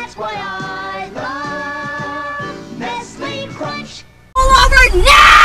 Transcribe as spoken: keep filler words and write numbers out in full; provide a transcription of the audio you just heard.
That's why I love Nestle Crunch. All over now!